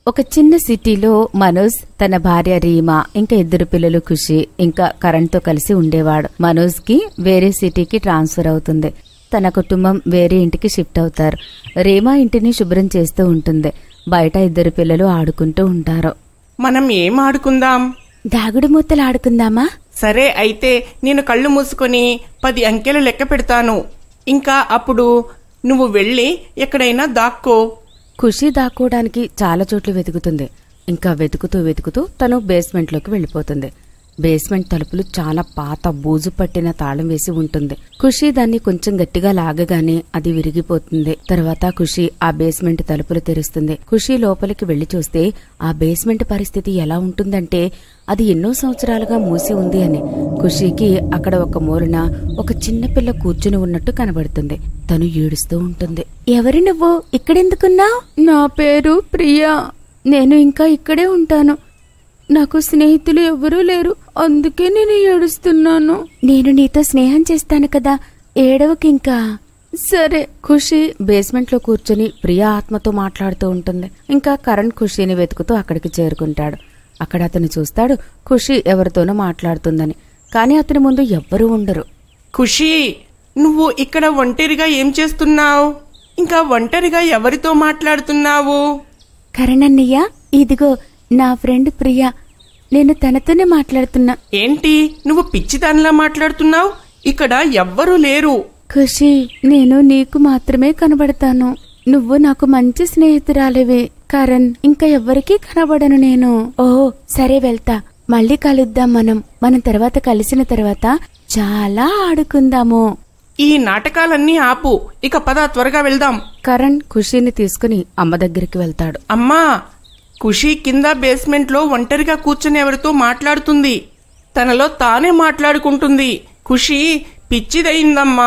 ఒక చిన్న సిటీలో మనోజ్ తన భార్య రీమా ఇంకా 2 పిల్లలు ఖుషి ఇంకా కరణ్ తో కలిసి ఉండేవాడు. మనోజ్ కి వేరే సిటీకి ట్రాన్స్ఫర్ అవుతుంది. తన కుటుంబం వేరే ఇంటికి షిఫ్ట్ అవుతారు. రీమా ఇంటిని శుభ్రం చేస్తూ ఉంటుంది. బయట 2 పిల్లలు ఆడుకుంటూ ఉంటారు. మనం ఏం ఆడుకుందాం? దాగుడు మూతలు ఆడుకుందామా? సరే, అయితే నేను కళ్ళు మూసుకొని 10 అంకెలు లెక్క పెడతాను. ఇంకా అప్పుడు నువ్వు వెళ్ళి ఎక్కడైనా దాక్కో. ఖుషి దాక్కోవడానికి చాలా చోట్ల వెతుకుతుంది. ఇంకా వెతుకుతూ తను బేస్మెంట్లోకి వెళ్ళిపోతుంది. బేస్మెంట్ తలుపులు చాలా పాత బూజు పట్టిన తాళం వేసి ఉంటుంది. ఖుషి దాన్ని కొంచెం గట్టిగా లాగగానే అది విరిగిపోతుంది. తర్వాత ఖుషి ఆ బేస్మెంట్ తలుపులు తెరుస్తుంది. ఖుషి లోపలికి వెళ్లి చూస్తే ఆ బేస్మెంట్ పరిస్థితి ఎలా ఉంటుందంటే అది ఎన్నో సంవత్సరాలుగా మూసి ఉంది అని. ఖుషికి అక్కడ ఒక మూలన ఒక చిన్న పిల్ల కూర్చుని ఉన్నట్టు కనబడుతుంది. తను ఏడుస్తూ ఉంటుంది. ఎవరి నువ్వు? ఇక్కడెందుకున్నావు? నా పేరు ప్రియా. నేను ఇంకా ఇక్కడే ఉంటాను. నాకు స్నేహితులు ఎవరూ లేరు, అందుకే నేను ఏడుస్తున్నాను. నేను నీతో స్నేహం చేస్తాను కదా, ఏడవకింకా. సరే. ఖుషి బేస్మెంట్ లో కూర్చొని ప్రియా ఆత్మతో మాట్లాడుతూ ఉంటుంది. ఇంకా కరణ్ ఖుషిని వెతుకుతూ అక్కడికి చేరుకుంటాడు. అక్కడ అతను చూస్తాడు ఖుషి ఎవరితోనో మాట్లాడుతుందని. కాని అతని ముందు ఎవ్వరూ ఉండరు. ఖుషి, నువ్వు ఇక్కడ ఒంటరిగా ఏం చేస్తున్నావు? ఇంకా ఒంటరిగా ఎవరితో మాట్లాడుతున్నావు? కరణ్ అన్నయ్య, ఇదిగో నా ఫ్రెండ్ ప్రియా. నేను తనతోనే మాట్లాడుతున్నా. ఏంటి నువ్వు పిచ్చిదానిలా మాట్లాడుతున్నావు? ఇక్కడ ఎవ్వరూ లేరు. ఖుషి, నేను నీకు మాత్రమే కనబడతాను. నువ్వు నాకు మంచి స్నేహితురాలివే. కరణ్ ఇంకా ఎవ్వరికీ కనబడను నేను. ఓ సరే, వెళ్తా. మళ్ళీ కలుద్దాం. మనం తర్వాత కలిసిన తర్వాత చాలా ఆడుకుందాము. ఈ నాటకాలన్నీ ఆపు. ఇక పద, త్వరగా వెళ్దాం. కరణ్ ఖుషిని తీసుకుని అమ్మ దగ్గరికి వెళ్తాడు. అమ్మా, ఖుషి కింద బేస్మెంట్ లో ఒంటరిగా కూర్చుని ఎవరితో మాట్లాడుతుంది. తనలో తానే మాట్లాడుకుంటుంది. ఖుషి పిచ్చిదయిందమ్మా.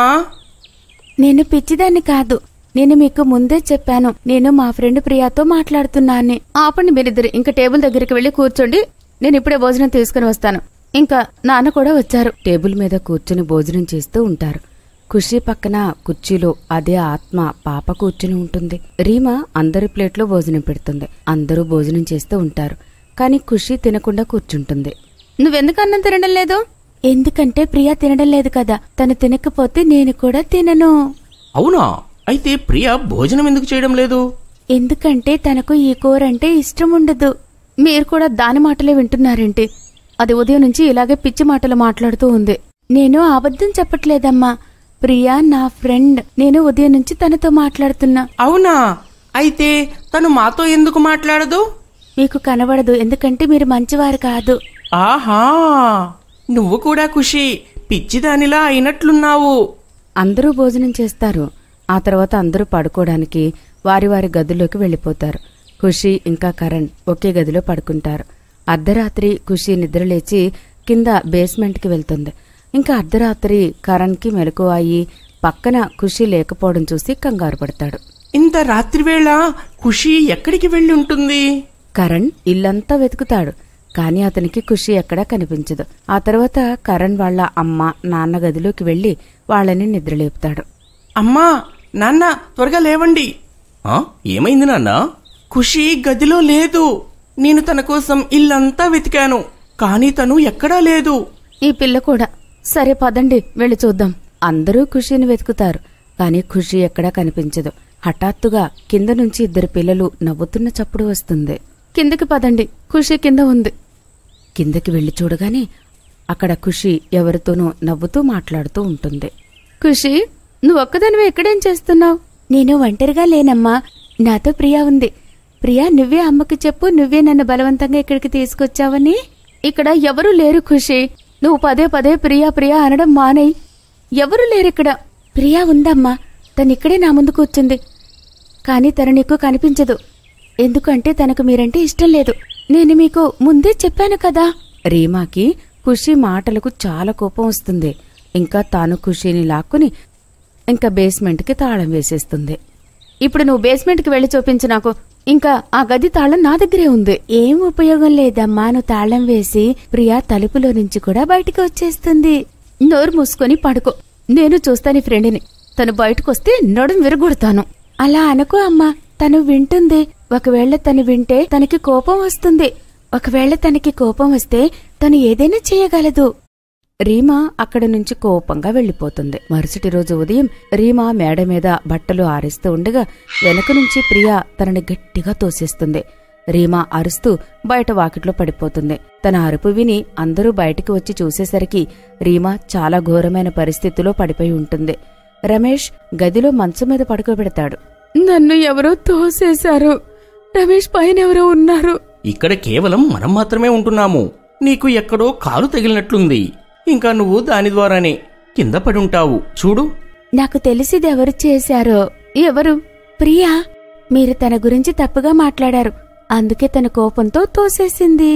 నేను పిచ్చిదాన్ని కాదు. నేను మీకు ముందే చెప్పాను. నేను మా ఫ్రెండ్ ప్రియాతో మాట్లాడుతున్నాను. ఆపండి మీరిద్దరు. ఇంకా టేబుల్ దగ్గరికి వెళ్లి కూర్చోండి. నేను ఇప్పుడే భోజనం తీసుకుని వస్తాను. ఇంకా నాన్న కూడా వచ్చారు. టేబుల్ మీద కూర్చుని భోజనం చేస్తూ ఉంటారు. ఖుషి పక్కన కుర్చీలో అదే ఆత్మ పాప కూర్చుని ఉంటుంది. రీమా అందరి ప్లేట్లో భోజనం పెడుతుంది. అందరూ భోజనం చేస్తూ ఉంటారు. కాని ఖుషి తినకుండా కూర్చుంటుంది. నువ్వెందుకు అన్నం తినడం లేదు? ఎందుకంటే ప్రియా తినడం లేదు కదా. తను తినకపోతే నేను కూడా తినను. అవునా? అయితే ప్రియా భోజనం ఎందుకు చేయడం లేదు? ఎందుకంటే తనకు ఈ కూర అంటే ఇష్టం ఉండదు. మీరు కూడా దాని మాటలే వింటున్నారేంటి? అది ఉదయం నుంచి ఇలాగే పిచ్చి మాటలు మాట్లాడుతూ ఉంది. నేను అబద్ధం చెప్పట్లేదమ్మా. ప్రియా నా ఫ్రెండ్. నేను ఉదయం నుంచి తనతో మాట్లాడుతున్నా. అవునా? అయితే తను మాతో ఎందుకు మాట్లాడదు? మీకు కనబడదు, ఎందుకంటే మీరు మంచివారు కాదు. ఆహా, నువ్వు కూడా ఖుషి పిచ్చిదానిలా అయినట్లున్నావు. అందరూ భోజనం చేస్తారు. ఆ తర్వాత అందరూ పడుకోవడానికి వారి వారి గదుల్లోకి వెళ్లిపోతారు. ఖుషి ఇంకా కరణ్ ఒకే గదిలో పడుకుంటారు. అర్ధరాత్రి ఖుషి నిద్రలేచి కింద బేస్మెంట్కి వెళ్తుంది. ఇంకా అర్ధరాత్రి కరణ్ కి మెలకువ అయ్యి పక్కన ఖుషి లేకపోవడం చూసి కంగారు పడతాడు. ఇంత రాత్రివేళ ఖుషి ఎక్కడికి వెళ్లి ఉంటుంది? కరణ్ ఇల్లంతా వెతుకుతాడు. కాని అతనికి ఖుషి ఎక్కడా కనిపించదు. ఆ తర్వాత కరణ్ వాళ్ల అమ్మ నాన్న గదిలోకి వెళ్లి వాళ్ళని నిద్రలేపుతాడు. అమ్మా, నాన్న, త్వరగా లేవండి. ఏమైంది నాన్న? ఖుషి గదిలో లేదు. నేను తన కోసం ఇల్లంతా వెతికాను, కాని తను ఎక్కడా లేదు. ఈ పిల్ల కూడా. సరే పదండి, వెళ్లి చూద్దాం. అందరూ ఖుషిని వెతుకుతారు. కాని ఖుషి ఎక్కడా కనిపించదు. హఠాత్తుగా కింద నుంచి 2 పిల్లలు నవ్వుతున్న చప్పుడు వస్తుంది. కిందకి పదండి, ఖుషి కింద ఉంది. కిందకి వెళ్లి చూడగానే అక్కడ ఖుషి ఎవరితోనో నవ్వుతూ మాట్లాడుతూ ఉంటుంది. ఖుషి, నువ్వొక్కదానివే ఎక్కడేం చేస్తున్నావు? నేను ఒంటరిగా లేనమ్మా, నాతో ప్రియా ఉంది. ప్రియా, నువ్వే అమ్మకి చెప్పు, నువ్వే నన్ను బలవంతంగా ఇక్కడికి తీసుకొచ్చావని. ఇక్కడ ఎవరూ లేరు ఖుషి. నువ్వు పదే పదే ప్రియా ప్రియా అనడం మానేయ్. ఎవరూ లేరిక్కడ. ప్రియా ఉందమ్మా, తనిక్కడే నా ముందు కూర్చుంది. కాని తను నీకు కనిపించదు. ఎందుకంటే తనకు మీరంటే ఇష్టం లేదు. నేను మీకు ముందే చెప్పాను కదా. రీమాకి ఖుషి మాటలకు చాలా కోపం వస్తుంది. ఇంకా తాను ఖుషిని లాక్కుని ఇంకా బేస్మెంట్కి తాళం వేసేస్తుంది. ఇప్పుడు నువ్వు బేస్మెంట్కి వెళ్లి చూపించు నాకు. ఇంకా ఆ గది తాళం నా దగ్గరే ఉంది. ఏం ఉపయోగం లేదమ్మా, నువ్వు తాళం వేసి ప్రియా తలుపులో నుంచి కూడా బయటికి వచ్చేస్తుంది. నోరు మూసుకొని పడుకో. నేను చూస్తాను ఫ్రెండ్ని. తను బయటకొస్తే నడుం విరగొడతాను. అలా అనుకో అమ్మా, తను వింటుంది. ఒకవేళ తను వింటే తనకి కోపం వస్తుంది. ఒకవేళ తనకి కోపం వస్తే తను ఏదైనా చేయగలదు. రీమా అక్కడి నుంచి కోపంగా వెళ్లిపోతుంది. మరుసటి రోజు ఉదయం రీమా మేడ మీద బట్టలు ఆరేస్తూ ఉండగా వెనక నుంచి ప్రియా తనని గట్టిగా తోసేస్తుంది. రీమా అరుస్తూ బయట వాకిట్లో పడిపోతుంది. తన అరుపు విని అందరూ బయటికి వచ్చి చూసేసరికి రీమా చాలా ఘోరమైన పరిస్థితిలో పడిపోయి ఉంటుంది. రమేష్ గదిలో మంచం మీద పడుకోబెడతాడు. నన్ను ఎవరో తోసేశారు. రమేష్ పైన ఎవరో ఉన్నారు. ఇక్కడ కేవలం మనం మాత్రమే ఉంటున్నాము. నీకు ఎక్కడో కాలు తగిలినట్లుంది. ఇంకా నువ్వు దాని ద్వారానే కింద పడుంటావు. చూడు. నాకు తెలిసిది ఎవరు చేశారో. ఎవరు? ప్రియా. మీరు తన గురించి తప్పుగా మాట్లాడారు. అందుకే తన కోపంతో తోసేసింది.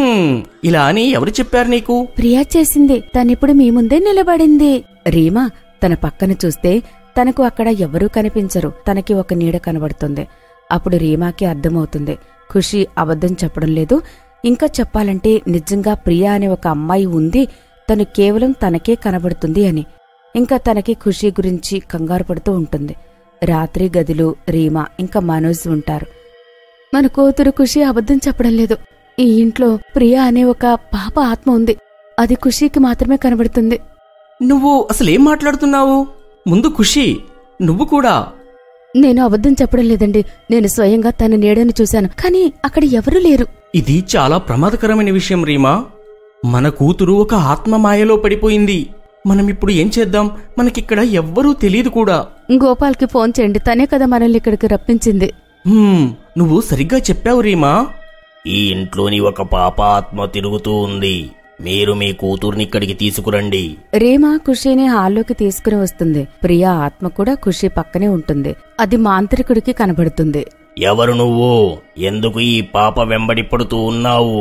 ఇలా అని ఎవరు చెప్పారు నీకు? ప్రియా చేసింది. తనిప్పుడు మీ ముందే నిలబడింది. రీమా తన పక్కన చూస్తే తనకు అక్కడ ఎవరూ కనిపించరు. తనకి ఒక నీడ కనబడుతుంది. అప్పుడు రీమాకి అర్థమవుతుంది ఖుషి అబద్ధం చెప్పడం లేదు. ఇంకా చెప్పాలంటే నిజంగా ప్రియా అనే ఒక అమ్మాయి ఉంది. తను కేవలం తనకే కనబడుతుంది అని. ఇంకా తనకి ఖుషి గురించి కంగారు పడుతూ ఉంటుంది. రాత్రి గదిలో రీమా ఇంకా మనోజ్ ఉంటారు. మన కూతురు ఖుషి అబద్ధం చెప్పడం లేదు. ఈ ఇంట్లో ప్రియా అనే ఒక పాప ఆత్మ ఉంది. అది ఖుషికి మాత్రమే కనబడుతుంది. నువ్వు అసలేం మాట్లాడుతున్నావు? ముందు ఖుషి, నువ్వు కూడా. నేను అబద్ధం చెప్పడం లేదండి. నేను స్వయంగా తన నీడను చూశాను. కానీ అక్కడ ఎవరూ లేరు. ఇది చాలా ప్రమాదకరమైన విషయం రీమా. మన కూతురు ఒక ఆత్మ మాయలో పడిపోయింది. మనమిప్పుడు ఏం చేద్దాం? మనకిక్కడ ఎవ్వరూ తెలియదు కూడా. గోపాల్కి ఫోన్ చేయండి. తనే కదా మనల్ని ఇక్కడికి రప్పించింది. నువ్వు సరిగ్గా చెప్పావు రీమా. ఈ ఇంట్లోని ఒక పాప ఆత్మ తిరుగుతూ ఉంది. మీరు మీ కూతుర్ని ఇక్కడికి తీసుకురండి. రీమా ఖుషీని హాల్లోకి తీసుకుని వస్తుంది. ప్రియా ఆత్మ కూడా ఖుషి పక్కనే ఉంటుంది. అది మాంత్రికుడికి కనబడుతుంది. ఎవరు నువ్వు? ఎందుకు ఈ పాప వెంబడి పడుతూ ఉన్నావు?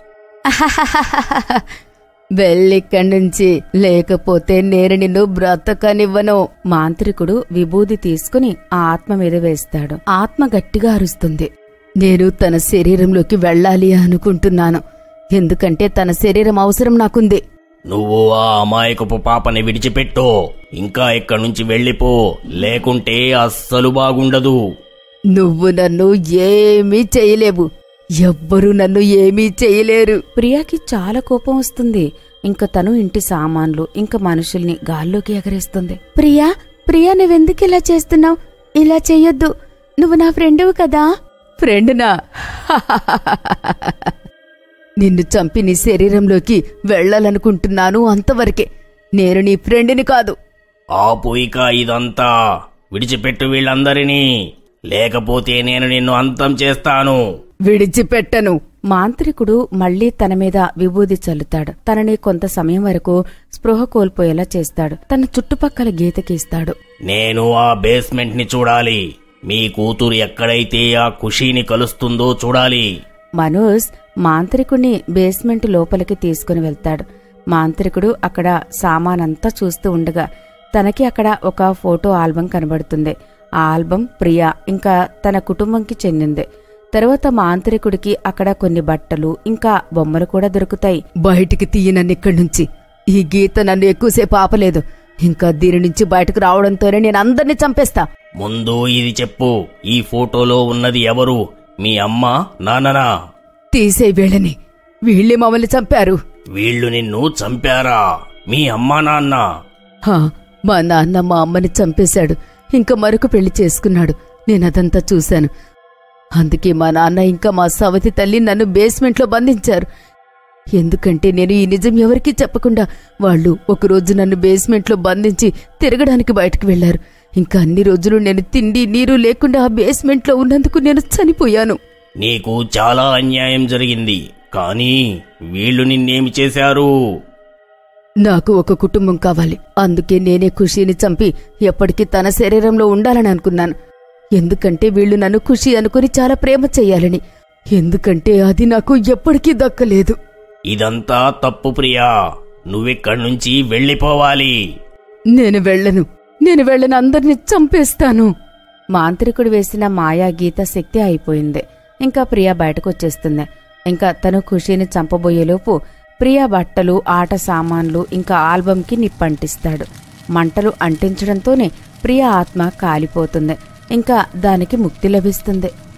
వెళ్ళిక్కడి నుంచి, లేకపోతే నేను నిన్ను బ్రతకనివ్వను. మాంత్రికుడు విభూది తీసుకుని ఆ ఆత్మ మీద వేస్తాడు. ఆత్మ గట్టిగా అరుస్తుంది. నేను తన శరీరంలోకి వెళ్ళాలి అనుకుంటున్నాను. ఎందుకంటే తన శరీరం అవసరం నాకుంది. నువ్వు ఆ అమాయకపు పాపని విడిచిపెట్టు. ఇంకా ఇక్కడి నుంచి వెళ్ళిపో, లేకుంటే అస్సలు బాగుండదు. నువ్వు నన్ను ఏమీ చేయలేవు. ఎవ్వరూ నన్ను ఏమీ చేయలేరు. ప్రియాకి చాలా కోపం వస్తుంది. ఇంక తను ఇంటి సామాన్లు ఇంకా మనుషుల్ని గాల్లోకి ఎగరేస్తుంది. ప్రియా, ప్రియా, నువ్వెందుకు ఇలా చేస్తున్నావు? ఇలా చెయ్యొద్దు. నువ్వు నా ఫ్రెండువు కదా. ఫ్రెండునా? నిన్ను చంపి నీ శరీరంలోకి వెళ్లాలనుకుంటున్నాను, అంతవరకే. నేను నీ ఫ్రెండ్ని కాదు. ఆపు ఇక ఇదంతా. విడిచిపెట్టు వీళ్ళందరినీ, లేకపోతే నేను నిన్ను అంతం చేస్తాను. విడిచిపెట్టను. మాంత్రికుడు మళ్లీ తన మీద విభూది చల్లుతాడు. తనని కొంత సమయం వరకు స్పృహ కోల్పోయేలా చేస్తాడు. తన చుట్టుపక్కల గీతకిస్తాడు. నేను ఆ బేస్మెంట్ ని చూడాలి. మీ కూతురు ఎక్కడైతే ఆ ఖుషీని కలుస్తుందో చూడాలి. మనోజ్ మాంత్రికుడిని బేస్మెంట్ లోపలికి తీసుకుని వెళ్తాడు. మాంత్రికుడు అక్కడ సామానంతా చూస్తూ ఉండగా తనకి అక్కడ ఒక ఫోటో ఆల్బం కనబడుతుంది. ఆ ఆల్బం ప్రియా ఇంకా తన కుటుంబంకి చెందింది. తర్వాత మాంత్రికుడికి అక్కడ కొన్ని బట్టలు ఇంకా బొమ్మలు కూడా దొరుకుతాయి. బయటికి తీయనన్నిక్కడి నుంచి. ఈ గీత నన్ను ఎక్కువసేపు ఆపలేదు. ఇంకా దీని నుంచి బయటకు రావడంతోనే నేను అందరినీ చంపేస్తా. ముందు ఇది చెప్పు, ఈ ఫోటోలో ఉన్నది ఎవరు? మీ అమ్మ, నాన్ననా? తీసే వీళ్ళని. వీళ్ళే మమ్మల్ని చంపారు. వీళ్ళు నిన్ను చంపారా? మీ అమ్మా నాన్న? మా నాన్న మా అమ్మని చంపేశాడు. ఇంకా మరొక పెళ్లి చేసుకున్నాడు. నేనదంతా చూశాను. అందుకే మా నాన్న ఇంకా మా సవతి తల్లి నన్ను బేస్మెంట్లో బంధించారు. ఎందుకంటే నేను ఈ నిజం ఎవరికీ చెప్పకుండా వాళ్ళు ఒకరోజు నన్ను బేస్మెంట్లో బంధించి తిరగడానికి బయటకు వెళ్లారు. ఇంకా అన్ని రోజులు నేను తిండి నీరు లేకుండా ఆ బేస్మెంట్లో ఉన్నందుకు నేను చనిపోయాను. నీకు చాలా అన్యాయం జరిగింది. కానీ వీళ్ళు నిన్నేమి చేశారు? నాకు ఒక కుటుంబం కావాలి. అందుకే నేనే ఖుషీని చంపి ఎప్పటికీ తన శరీరంలో ఉండాలని అనుకున్నాను. ఎందుకంటే వీళ్ళు నన్ను ఖుషి అనుకుని చాలా ప్రేమ చెయ్యాలని. ఎందుకంటే అది నాకు ఎప్పటికీ దక్కలేదు. ఇదంతా తప్పు ప్రియా. నువ్విక్కడి నుంచి వెళ్ళిపోవాలి. నేను వెళ్ళను. అందరినీ చంపేస్తాను. మాంత్రికుడు వేసిన మాయా గీత శక్తి అయిపోయింది. ఇంకా ప్రియా బయటకు వచ్చేస్తుంది. ఇంకా తను ఖుషీని చంపబోయేలోపు ప్రియా బట్టలు, ఆట సామాన్లు ఇంకా ఆల్బంకి నిప్పంటిస్తాడు. మంటలు అంటించడంతోనే ప్రియా ఆత్మ కాలిపోతుంది. ఇంకా దానికి ముక్తి లభిస్తుంది.